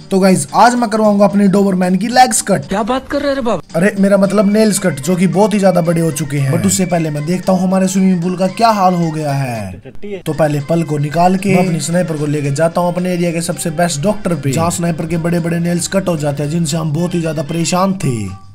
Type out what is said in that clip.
तो गाइज आज मैं करवाऊंगा अपने डोबरमैन की लेग्स कट। क्या बात कर रहे हैं बाबा? अरे मेरा मतलब नेल्स कट, जो कि बहुत ही ज्यादा बड़े हो चुके हैं। बट उससे पहले मैं देखता हूँ हमारे स्विमिंग पूल का क्या हाल हो गया है। तो पहले पल को निकाल के मैं अपनी स्नाइपर को लेके जाता हूँ अपने एरिया के सबसे बेस्ट डॉक्टर पे, जहाँ स्नाइपर के बड़े बड़े नेल्स कट हो जाते हैं, जिनसे हम बहुत ही ज्यादा परेशान थे।